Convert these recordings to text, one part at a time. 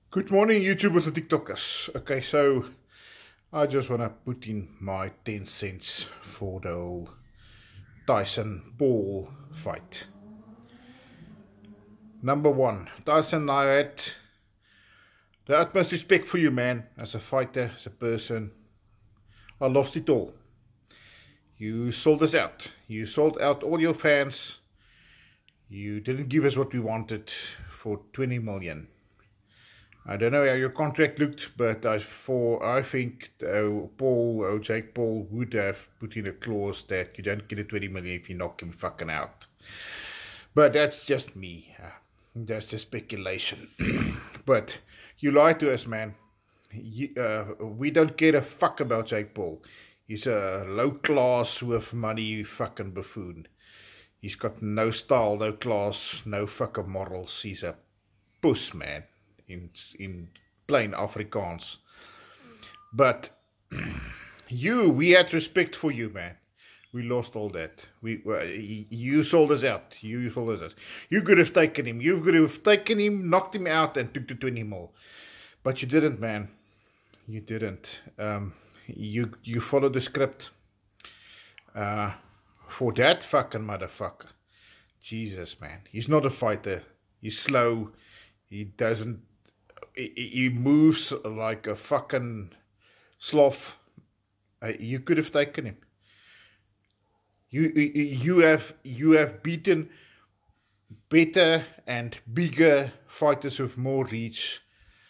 Good morning, YouTubers and TikTokers. Okay, so I just want to put in my 10 cents for the whole Tyson Paul fight. Number one, Tyson, I had the utmost respect for you, man, as a fighter, as a person. I lost it all. You sold us out. You sold out all your fans. You didn't give us what we wanted for 20 million. I don't know how your contract looked, but I think Jake Paul would have put in a clause that you don't get a 20 million if you knock him fucking out. But that's just me. That's just speculation. But you lied to us, man. We don't care a fuck about Jake Paul. He's a low class with money fucking buffoon. He's got no style, no class, no fucking morals. He's a puss, man. In plain Afrikaans. But we had respect for you, man. We lost all that. You sold us out. You sold us out. You could have taken him. You could have taken him, knocked him out, and took the 20 mil. But you didn't, man. You didn't. You followed the script. For that fucking motherfucker. Jesus, man. He's not a fighter. He's slow. He doesn't. He moves like a fucking sloth. You could have taken him. You have beaten better and bigger fighters with more reach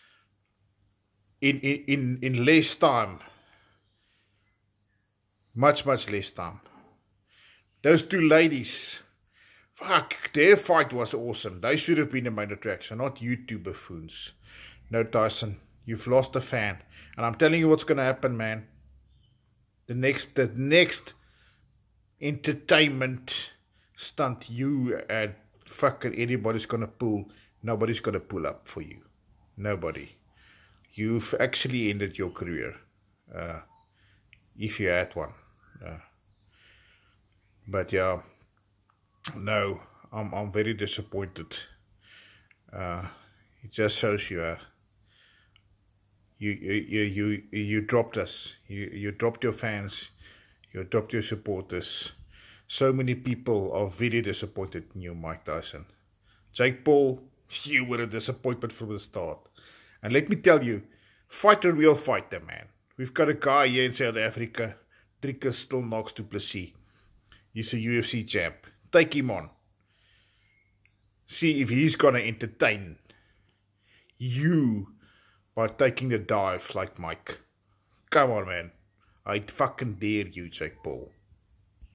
in less time. Much less time. Those two ladies, fuck, their fight was awesome. They should have been the main attraction, not you two buffoons. No, Tyson, you've lost a fan. And I'm telling you what's going to happen, man. The next entertainment stunt you and fucking anybody's going to pull, nobody's going to pull up for you. Nobody. You've actually ended your career. If you had one. But yeah, no, I'm very disappointed. It just shows you you dropped us. You dropped your fans. You dropped your supporters. So many people are very disappointed in you, Mike Tyson. Jake Paul, you were a disappointment from the start. And let me tell you, fight a real fighter, man. We've got a guy here in South Africa, Circus still knocks du Plessis. He's a UFC champ. Take him on. See if he's going to entertain you by taking the dive like Mike. Come on, man. I fucking dare you, Jake Paul.